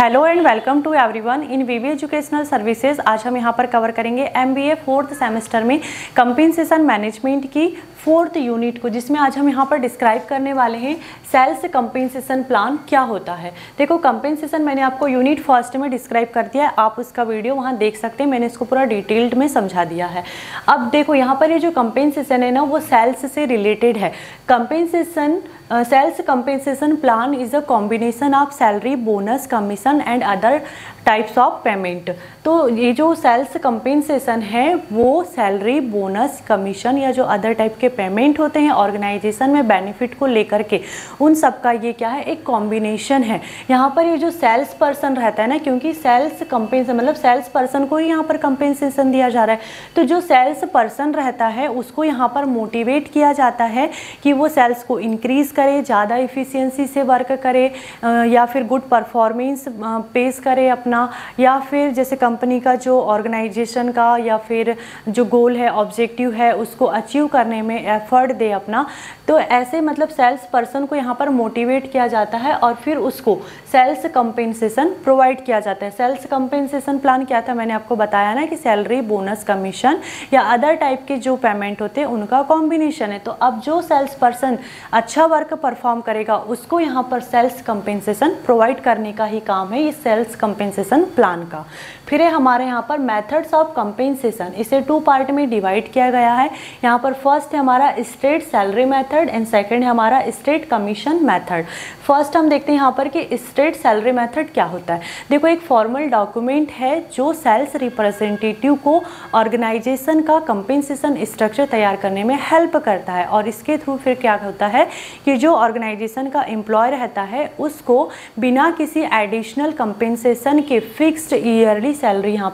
Hello and welcome to everyone in VV educational services. आज हम यहाँ पर कवर करेंगे एमबीए फोर्थ सेमेस्टर में कंपेंसेशन मैनेजमेंट की फोर्थ यूनिट को, जिसमें आज हम यहाँ पर डिस्क्राइब करने वाले हैं सेल्स कंपेंसेशन प्लान क्या होता है। देखो, कंपेंसेशन मैंने आपको यूनिट फर्स्ट में डिस्क्राइब कर दिया है, आप उसका वीडियो वहाँ देख सकते हैं, मैंने इसको पूरा डिटेल्ड में समझा दिया है। अब देखो, यहाँ पर ये जो कंपेंसेशन है ना, वो सेल्स से रिलेटेड है। Compensation sales compensation plan is a combination of salary, bonus, commission and other types of payment. तो ये जो सेल्स कंपेंसेशन है वो सैलरी, बोनस, कमीशन या जो अदर टाइप के पेमेंट होते हैं ऑर्गेनाइजेशन में बेनिफिट को लेकर के, उन सब का ये क्या है, एक कॉम्बिनेशन है। यहाँ पर ये जो सेल्स पर्सन रहता है ना, क्योंकि सेल्स कंपेंसेशन मतलब सेल्स पर्सन को ही यहाँ पर कंपेंसेशन दिया जा रहा है, तो जो सेल्स पर्सन रहता है उसको यहाँ पर मोटिवेट किया जाता है कि वो सेल्स को इंक्रीज करे, ज़्यादा इफ़िशियंसी से वर्क करे या फिर गुड परफॉर्मेंस पेश करे अपना, या फिर जैसे कंपनी का जो ऑर्गेनाइजेशन का या फिर जो गोल है, ऑब्जेक्टिव है, उसको अचीव करने में एफर्ट दे अपना। तो ऐसे मतलब सेल्स पर्सन को यहाँ पर मोटिवेट किया जाता है और फिर उसको सेल्स कंपेंसेशन प्रोवाइड किया जाता है। सेल्स कंपेंसेशन प्लान क्या था, मैंने आपको बताया ना कि सैलरी, बोनस, कमीशन या अदर टाइप के जो पेमेंट होते हैं उनका कॉम्बिनेशन है। तो अब जो सेल्स पर्सन अच्छा वर्क परफॉर्म करेगा उसको यहाँ पर सेल्स कंपेंसेशन प्रोवाइड करने का ही काम है, ये सेल्स कंपेंसेशन प्लान का। फिर है हमारे यहाँ पर मेथड्स ऑफ कंपेंसेशन, इसे 2 पार्ट में डिवाइड किया गया है। यहाँ पर फर्स्ट है हमारा state salary method and second है हमारा स्टेट कमीशन मेथड। फर्स्ट हम देखते हैं यहाँ पर कि स्टेट सैलरी मेथड क्या होता है। देखो, एक फॉर्मल डॉक्यूमेंट है जो सेल्स रिप्रेजेंटेटिव को ऑर्गेनाइजेशन का कंपेंसेशन स्ट्रक्चर तैयार करने में हेल्प करता है, और इसके थ्रू फिर क्या होता है कि जो ऑर्गेनाइजेशन का एम्प्लॉय रहता है उसको बिना किसी एडिशनल कंपेंसेशन के फिक्स्ड ईयरली सैलरी यहाँ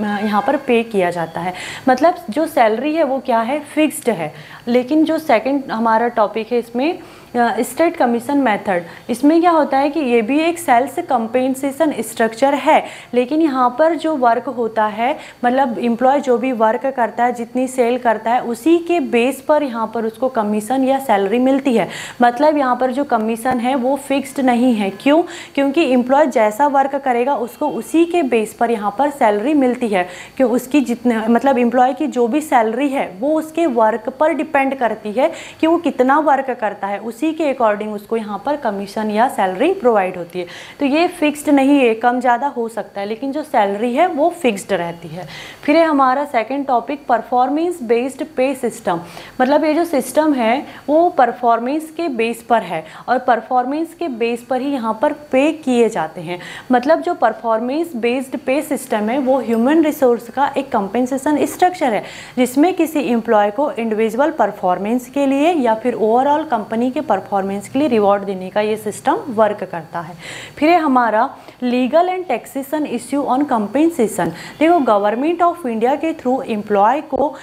पर पे किया जाता है। मतलब जो सैलरी है वो क्या है, फिक्स्ड है। लेकिन जो सेकंड हमारा टॉपिक है इसमें स्टेट कमीशन मेथड, इसमें क्या होता है कि ये भी एक सेल्स कंपेंसेशन स्ट्रक्चर है, लेकिन यहाँ पर जो वर्क होता है मतलब एम्प्लॉय जो भी वर्क करता है, जितनी सेल करता है, उसी के बेस पर यहाँ पर उसको कमीशन या सैलरी मिलती है। मतलब यहाँ पर जो कमीशन है वो फिक्स्ड नहीं है। क्यों? क्योंकि एम्प्लॉय जैसा वर्क करेगा उसको उसी के बेस पर यहाँ पर सैलरी मिलती है। क्यों? उसकी जितने मतलब एम्प्लॉय की जो भी सैलरी है वो उसके वर्क पर डिपेंड करती है कि वो कितना वर्क करता है, उसी के अकॉर्डिंग उसको यहाँ पर कमीशन या सैलरी प्रोवाइड होती है। तो ये फिक्स्ड नहीं है, कम ज़्यादा हो सकता है, लेकिन जो सैलरी है वो फिक्स्ड रहती है। फिर है हमारा second topic performance based pay system. मतलब ये जो सिस्टम है वो परफॉर्मेंस के बेस पर है और परफॉर्मेंस के बेस पर ही यहाँ पर पे किए जाते हैं। मतलब जो परफॉर्मेंस बेस्ड पे सिस्टम है वो ह्यूमन रिसोर्स का एक कंपेंसेशन स्ट्रक्चर है, जिसमें किसी एम्प्लॉय को इंडिविजुअल परफॉर्मेंस के लिए या फिर ओवरऑल कंपनी के परफॉर्मेंस के लिए रिवॉर्ड देने का ये सिस्टम वर्क करता है। फिर है हमारा legal and taxation issue on compensation. देखो, गवर्नमेंट ऑफ इंडिया के थ्रू एम्प्लॉय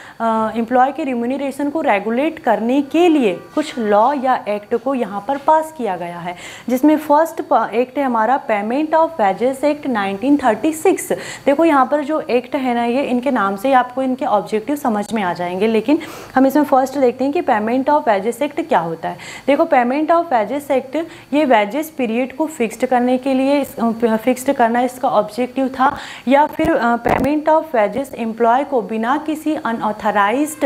के रिम्यूनरेशन को रेगुलेट करने के लिए कुछ लॉ या एक्ट को यहाँ पर पास किया गया है, जिसमें फर्स्ट एक्ट है हमारा पेमेंट ऑफ वेजेस एक्ट 1936। देखो, यहाँ पर जो एक्ट है ना, ये इनके नाम से ही आपको इनके ऑब्जेक्टिव समझ में आ जाएंगे, लेकिन हम इसमें फर्स्ट देखते हैं कि पेमेंट ऑफ वेजेस एक्ट क्या होता है। देखो, पेमेंट ऑफ वेजेस एक्ट ये वेजेस पीरियड को फिक्स्ड करने के लिए फिक्स्ड करना इसका ऑब्जेक्टिव था, या फिर पेमेंट ऑफ वेजेस एम्प्लॉय को बिना किसी अनऑथराइज्ड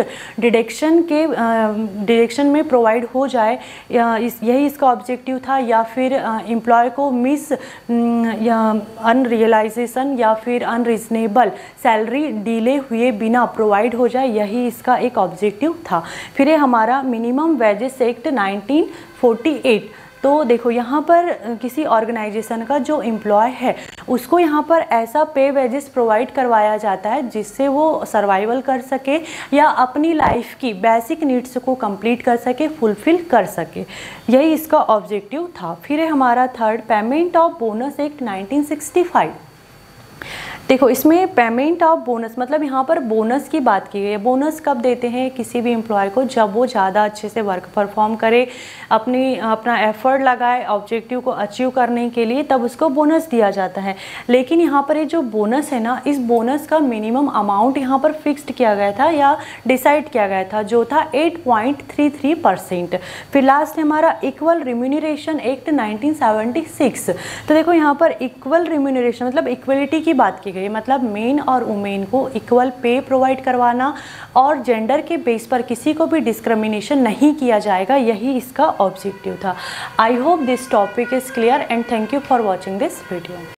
डिडक्शन में प्रोवाइड हो जाए, यही इसका ऑब्जेक्टिव था, या फिर एम्प्लॉय को मिस या अनरियलाइजेशन या फिर अनरीजनेबल सैलरी डिले हुए बिना प्रोवाइड हो जाए, यही इसका एक ऑब्जेक्टिव था। फिर ये हमारा मिनिमम वेजेस एक्ट 1948। तो देखो, यहाँ पर किसी ऑर्गेनाइजेशन का जो एम्प्लॉय है उसको यहाँ पर ऐसा पे वेजेस प्रोवाइड करवाया जाता है जिससे वो सर्वाइवल कर सके या अपनी लाइफ की बेसिक नीड्स को कंप्लीट कर सके, फुलफिल कर सके, यही इसका ऑब्जेक्टिव था। फिर है हमारा third payment of bonus act 1965। देखो इसमें पेमेंट ऑफ बोनस, मतलब यहाँ पर बोनस की बात की गई है। बोनस कब देते हैं किसी भी एम्प्लॉय को? जब वो ज़्यादा अच्छे से वर्क परफॉर्म करे, अपना एफर्ट लगाए ऑब्जेक्टिव को अचीव करने के लिए, तब उसको बोनस दिया जाता है। लेकिन यहाँ पर ये जो बोनस है ना, इस बोनस का मिनिमम अमाउंट यहाँ पर फिक्स्ड किया गया था या डिसाइड किया गया था, जो था 8.33%। फिर लास्ट है हमारा इक्वल रिम्यूनरेशन एक्ट 1976। तो देखो यहाँ पर इक्वल रिम्यूनरेशन मतलब इक्वलिटी की बात की गई, मतलब मेन और वुमेन को इक्वल पे प्रोवाइड करवाना और जेंडर के बेस पर किसी को भी डिस्क्रिमिनेशन नहीं किया जाएगा, यही इसका ऑब्जेक्टिव था। I hope this topic is clear and thank you for watching this video.